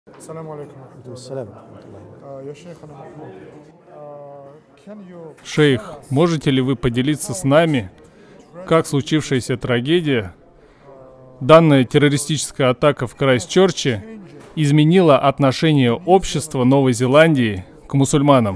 Ассаламу алейкум. Шейх, можете ли вы поделиться с нами, как случившаяся трагедия, данная террористическая атака в Крайстчерче, изменила отношение общества Новой Зеландии к мусульманам?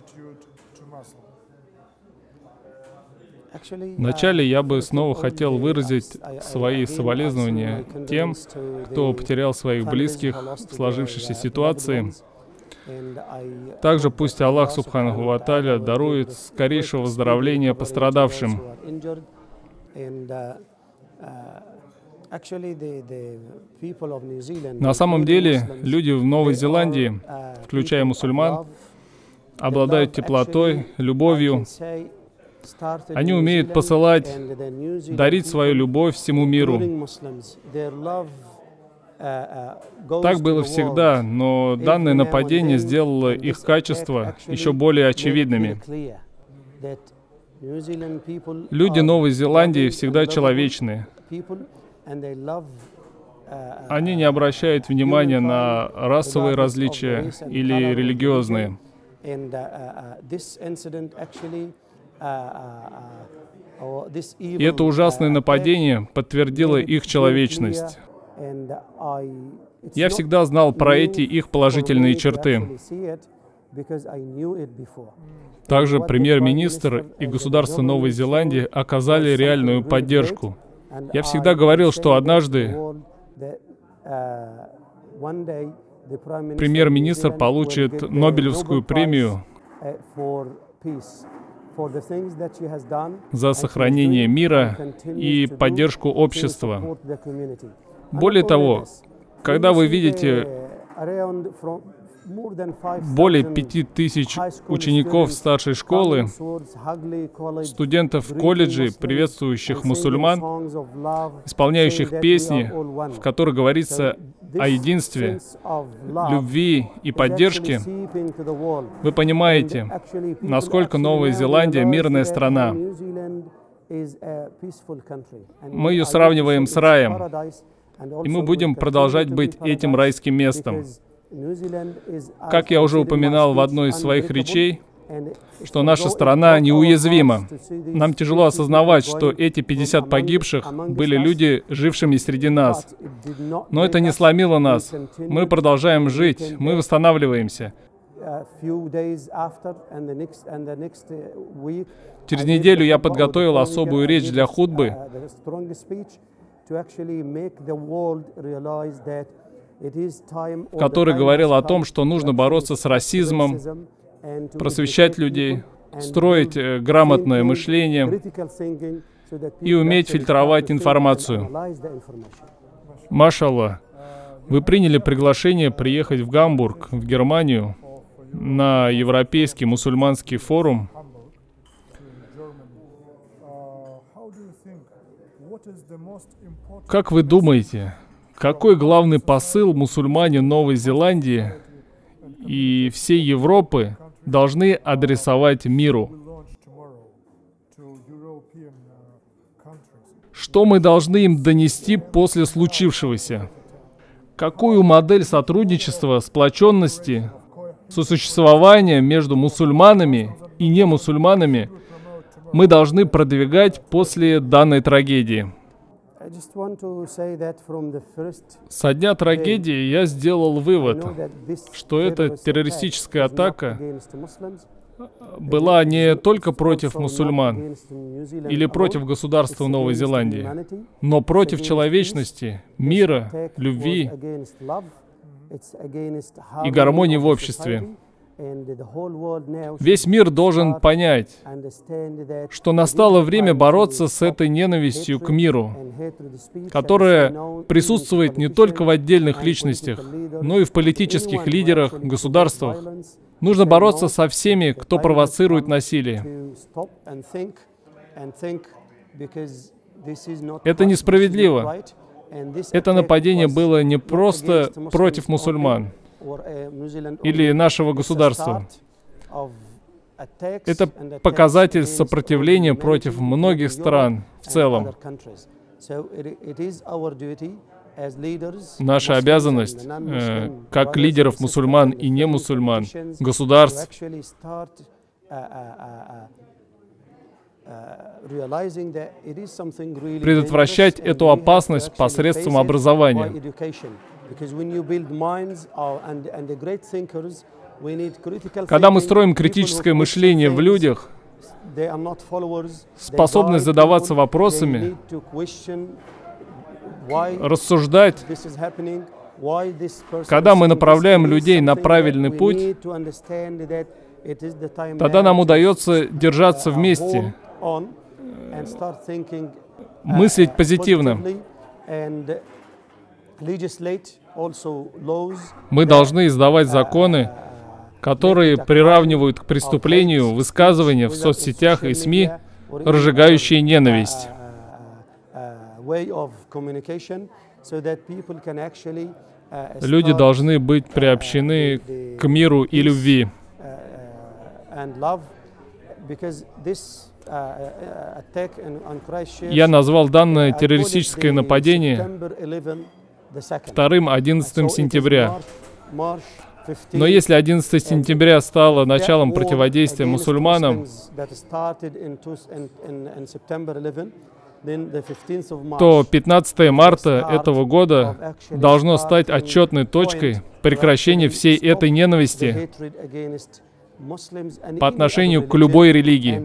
Вначале я бы снова хотел выразить свои соболезнования тем, кто потерял своих близких в сложившейся ситуации. Также пусть Аллах Субханаху ва Тааля дарует скорейшего выздоровления пострадавшим. На самом деле, люди в Новой Зеландии, включая мусульман, обладают теплотой, любовью. Они умеют посылать, дарить свою любовь всему миру. Так было всегда, но данное нападение сделало их качества еще более очевидными. Люди Новой Зеландии всегда человечны. Они не обращают внимания на расовые различия или религиозные. И это ужасное нападение подтвердило их человечность. Я всегда знал про эти их положительные черты. Также премьер-министр и государство Новой Зеландии оказали реальную поддержку. Я всегда говорил, что однажды премьер-министр получит Нобелевскую премию за сохранение мира и поддержку общества. Более того, когда вы видите более 5000 учеников старшей школы, студентов колледжей, приветствующих мусульман, исполняющих песни, в которых говорится о единстве, любви и поддержке, вы понимаете, насколько Новая Зеландия мирная страна. Мы ее сравниваем с раем, и мы будем продолжать быть этим райским местом. Как я уже упоминал в одной из своих речей, что наша страна неуязвима. Нам тяжело осознавать, что эти 50 погибших были люди, жившими среди нас. Но это не сломило нас. Мы продолжаем жить, мы восстанавливаемся. Через неделю я подготовил особую речь для хутбы, в которой говорил о том, что нужно бороться с расизмом, просвещать людей, строить грамотное мышление и уметь фильтровать информацию. Машаллах, вы приняли приглашение приехать в Гамбург, в Германию, на Европейский мусульманский форум. Как вы думаете, какой главный посыл мусульмане Новой Зеландии и всей Европы должны адресовать миру? Что мы должны им донести после случившегося? Какую модель сотрудничества, сплоченности, сосуществования между мусульманами и немусульманами мы должны продвигать после данной трагедии? Со дня трагедии я сделал вывод, что эта террористическая атака была не только против мусульман или против государства Новой Зеландии, но против человечности, мира, любви и гармонии в обществе. Весь мир должен понять, что настало время бороться с этой ненавистью к миру, которая присутствует не только в отдельных личностях, но и в политических лидерах, государствах. Нужно бороться со всеми, кто провоцирует насилие. Это несправедливо. Это нападение было не просто против мусульман или нашего государства. Это показатель сопротивления против многих стран в целом. Наша обязанность, как лидеров мусульман и не мусульман, государств, предотвращать эту опасность посредством образования. Когда мы строим критическое мышление в людях, способность задаваться вопросами, рассуждать, когда мы направляем людей на правильный путь, тогда нам удается держаться вместе, мыслить позитивно. Мы должны издавать законы, которые приравнивают к преступлению высказывания в соцсетях и СМИ, разжигающие ненависть. Люди должны быть приобщены к миру и любви. Я назвал данное террористическое нападение вторым 11 сентября. Но если 11 сентября стало началом противодействия мусульманам, то 15 марта этого года должно стать отчетной точкой прекращения всей этой ненависти по отношению к любой религии.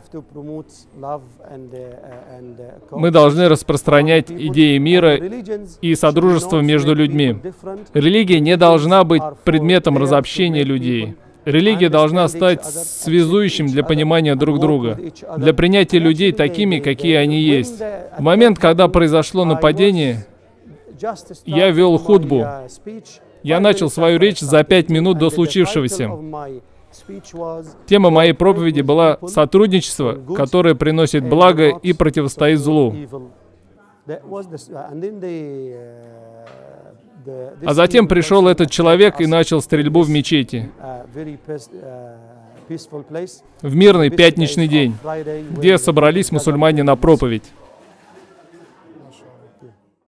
Мы должны распространять идеи мира и содружества между людьми. Религия не должна быть предметом разобщения людей. Религия должна стать связующим для понимания друг друга, для принятия людей такими, какие они есть. В момент, когда произошло нападение, я вел хутбу. Я начал свою речь за 5 минут до случившегося. Тема моей проповеди была «Сотрудничество, которое приносит благо и противостоит злу». А затем пришел этот человек и начал стрельбу в мечети. В мирный пятничный день, где собрались мусульмане на проповедь.